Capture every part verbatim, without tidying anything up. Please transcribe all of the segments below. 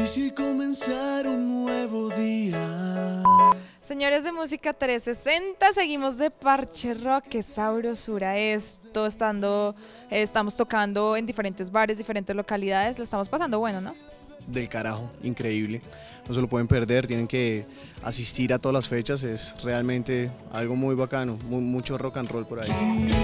difícil comenzar un nuevo día. Señores de Música trescientos sesenta, seguimos de parche rock. Qué sabrosura esto, estando, eh, estamos tocando en diferentes bares, diferentes localidades, la estamos pasando bueno, ¿no? Del carajo, increíble, no se lo pueden perder, tienen que asistir a todas las fechas, es realmente algo muy bacano, muy, mucho rock and roll por ahí.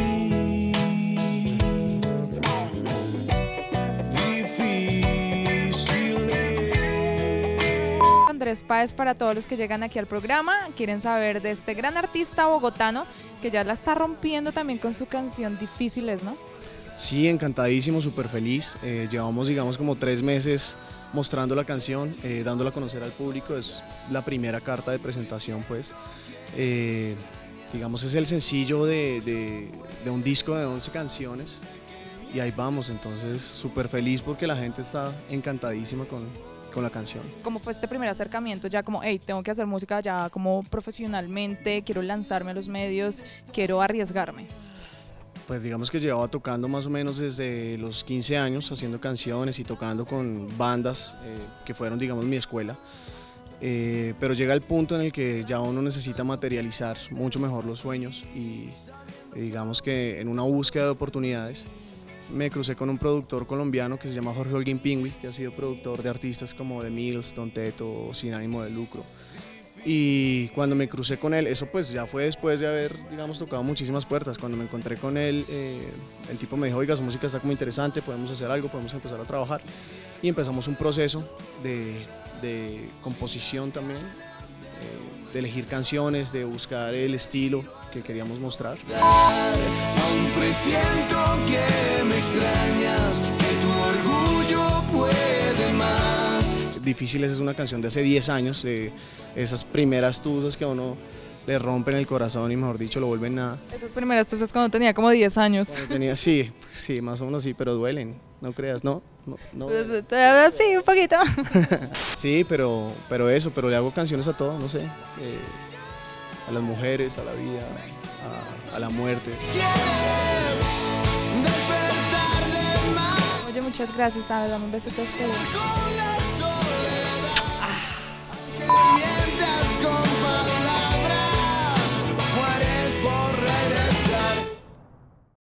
Andrés Páez, para todos los que llegan aquí al programa, quieren saber de este gran artista bogotano que ya la está rompiendo también con su canción Difíciles, ¿no? Sí, encantadísimo, súper feliz, eh, llevamos digamos como tres meses mostrando la canción, eh, dándola a conocer al público, es la primera carta de presentación pues, eh, digamos es el sencillo de, de, de un disco de once canciones y ahí vamos, entonces súper feliz porque la gente está encantadísima con, con la canción. ¿Cómo fue este primer acercamiento? Ya como, hey, tengo que hacer música ya como profesionalmente, quiero lanzarme a los medios, quiero arriesgarme. Pues digamos que llevaba tocando más o menos desde los quince años, haciendo canciones y tocando con bandas eh, que fueron digamos mi escuela, eh, pero llega el punto en el que ya uno necesita materializar mucho mejor los sueños y, y digamos que en una búsqueda de oportunidades me crucé con un productor colombiano que se llama Jorge Holguín Pingüi, que ha sido productor de artistas como The Mills, Don Teto, Sin Ánimo de Lucro. Y cuando me crucé con él, eso pues ya fue después de haber, digamos, tocado muchísimas puertas. Cuando me encontré con él, eh, el tipo me dijo, oiga, su música está como interesante, podemos hacer algo, podemos empezar a trabajar. Y empezamos un proceso de, de composición también, eh, de elegir canciones, de buscar el estilo que queríamos mostrar. Aún presiento que me extrañas, que tu orgullo puede más. Difíciles es una canción de hace diez años, de esas primeras tusas que a uno le rompen el corazón y mejor dicho lo vuelven nada. Esas primeras tusas cuando tenía como diez años. Cuando tenía, sí, sí, más o menos sí, pero duelen, no creas, no, no, no. Pues, sí, un poquito. Sí, pero, pero eso, pero le hago canciones a todo, no sé, eh, a las mujeres, a la vida, a, a la muerte. Oye, muchas gracias, ¿sabes? Dame un beso, te despedida.